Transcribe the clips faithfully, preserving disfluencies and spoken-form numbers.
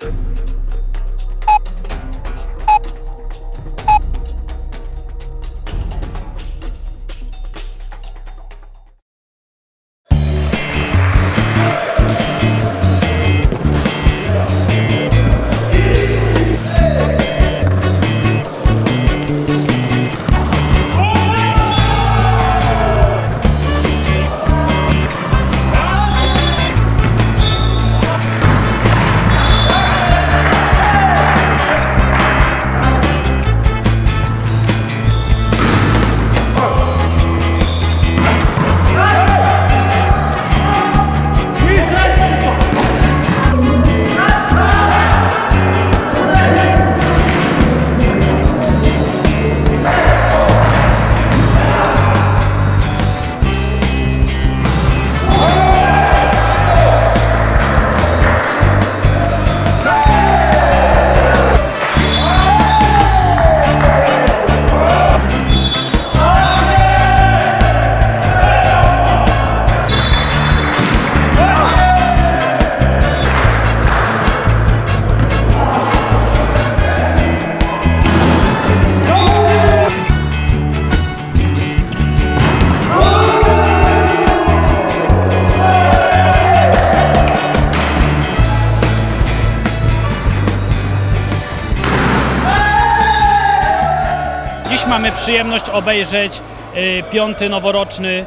Dziś mamy przyjemność obejrzeć y, piąty noworoczny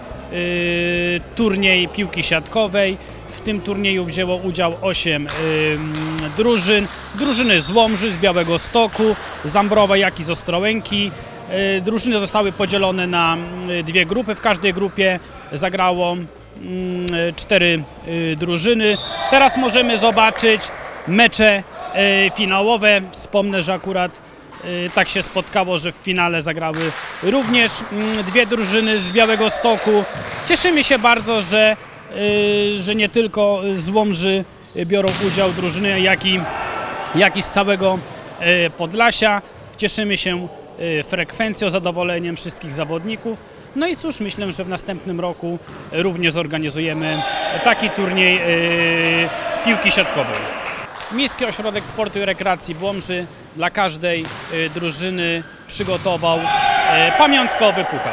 y, turniej piłki siatkowej. W tym turnieju wzięło udział osiem y, drużyn. Drużyny z Łomży, z Białegostoku, z Zambrowa, jak i z Ostrołęki. Y, drużyny zostały podzielone na y, dwie grupy. W każdej grupie zagrało y, cztery y, drużyny. Teraz możemy zobaczyć mecze y, finałowe. Wspomnę, że akurat tak się spotkało, że w finale zagrały również dwie drużyny z Białegostoku. Cieszymy się bardzo, że, że nie tylko z Łomży biorą udział drużyny, jak i, jak i z całego Podlasia. Cieszymy się frekwencją, zadowoleniem wszystkich zawodników. No i cóż, myślę, że w następnym roku również zorganizujemy taki turniej piłki siatkowej. Miejski Ośrodek Sportu i Rekreacji w Łomży dla każdej drużyny przygotował pamiątkowy puchar.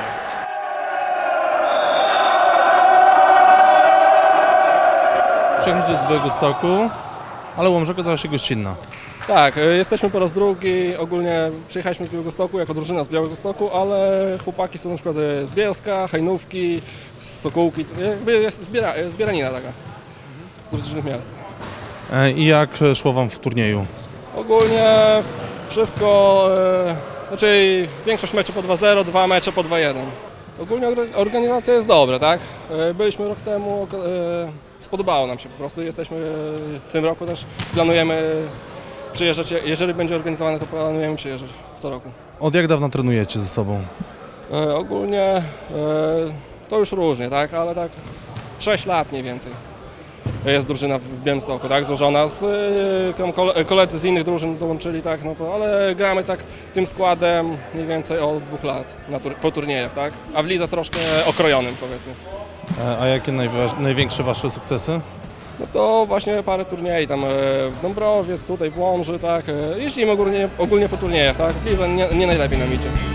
Przyjechaliście z Białegostoku, ale Łomża okazała się gościnna. Tak, jesteśmy po raz drugi. Ogólnie przyjechaliśmy z Białegostoku jako drużyna z Białegostoku, ale chłopaki są na przykład z Bielska, Hajnówki, z Sokółki. Jakby jest zbiera, zbieranina taka z różnych miast. I jak szło wam w turnieju? Ogólnie wszystko, e, znaczy większość meczy po dwa zero, dwa mecze po dwa jeden. Ogólnie organizacja jest dobra, tak? Byliśmy rok temu, e, spodobało nam się po prostu. Jesteśmy w tym roku też, planujemy przyjeżdżać, jeżeli będzie organizowane, to planujemy przyjeżdżać co roku. Od jak dawna trenujecie ze sobą? E, ogólnie e, to już różnie, tak? Ale tak sześć lat mniej więcej. Jest drużyna w Białymstoku, tak, złożona z tam koledzy z innych drużyn dołączyli, tak, no to, ale gramy tak tym składem mniej więcej od dwóch lat na tur po turniejach, tak, a w lidze troszkę okrojonym, powiedzmy. A jakie największe wasze sukcesy? No to właśnie parę turniejów tam w Dąbrowie, tutaj w Łomży, tak, jeździmy ogólnie, ogólnie po turniejach, tak, w lidze nie, nie najlepiej nam idzie.